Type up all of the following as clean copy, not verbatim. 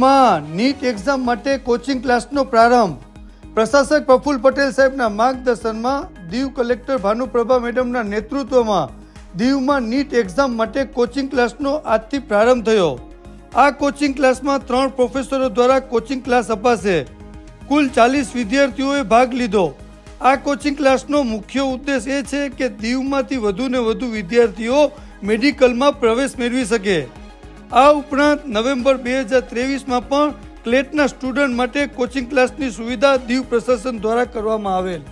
દીવમાં NEET exam માટે coaching ક્લાસનો પ્રારંભ પ્રશાસક પ્રફુલ પટેલ સાહેબના માર્ગદર્શનમાં દીવ કલેક્ટર ભાનુપ્રભા મેડમના નેતૃત્વમાં દીવમાં નીટ એક્ઝામ માટે કોચિંગ ક્લાસનો આજથી પ્રારંભ થયો। આ કોચિંગ ક્લાસમાં 3 પ્રોફેસરો દ્વારા કોચિંગ ક્લાસ અપાશે। કુલ 40 વિદ્યાર્થીઓએ ભાગ લીધો। આ કોચિંગ ક્લાસનો મુખ્ય ઉદ્દેશ એ છે કે દીવમાંથી વધુને વધુ વિદ્યાર્થીઓ મેડિકલમાં પ્રવેશ મેળવી શકે। આ ઉપરાંત નવેમ્બર 2023માં પણ ક્લેટના સ્ટુડન્ટ માટે કોચિંગ ક્લાસની સુવિધા દીવ પ્રશાસન દ્વારા કરવામાં આવેલ।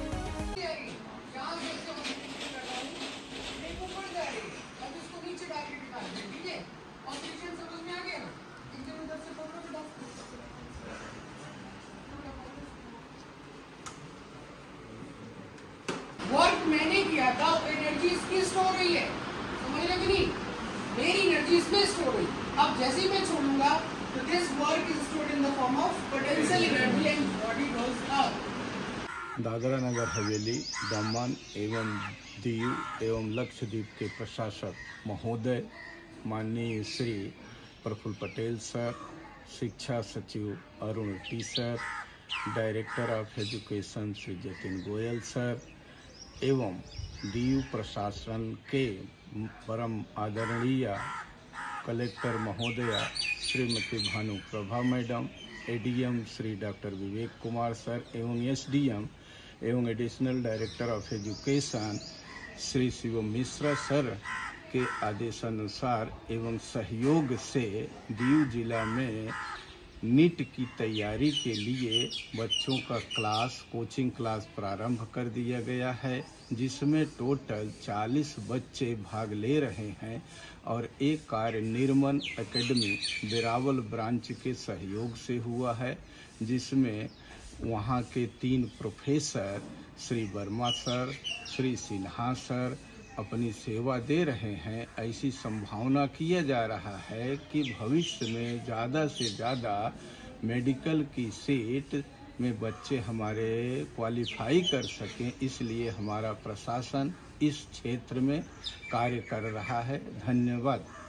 वर्क मैंने किया था, एनर्जी इसकी स्टोर हुई है, समझ रहे कि नहीं? मेरी एनर्जी इसमें स्टोर हुई। अब जैसे ही मैं छोड़ूंगा तो this work is stored in the form of potential energy and body goes up. Dadra Nagar Haveli, Daman एवं दीव एवं लक्षद्वीप के प्रशासक महोदय माननीय श्री प्रफुल्ल पटेल सर, शिक्षा सचिव Arun T sir, director of education Shri Jatin Goyal sir एवं दीव प्रशासन के परम आदरणीय कलेक्टर महोदया Shrimati Bhanuprabha madam, ADM Shri doctor Vivek Kumar sir एवं एसडीएम एवं additional director of education Shri Shivam Mishra sir के आदेशानुसार एवं सहयोग से दीव जिला में नीट की तैयारी के लिए बच्चों का कोचिंग क्लास प्रारंभ कर दिया गया है, जिसमें टोटल 40 बच्चे भाग ले रहे हैं और एक कार्य निर्मन एकेडमी बिरावल ब्रांच के सहयोग से हुआ है, जिसमें वहां के 3 professor Shri Verma sir, Shri Sinha sir अपनी सेवा दे रहे हैं। ऐसी संभावना किया जा रहा है कि भविष्य में ज़्यादा से ज़्यादा मेडिकल की सीट में बच्चे हमारे क्वालिफाई कर सकें, इसलिए हमारा प्रशासन इस क्षेत्र में कार्य कर रहा है। धन्यवाद।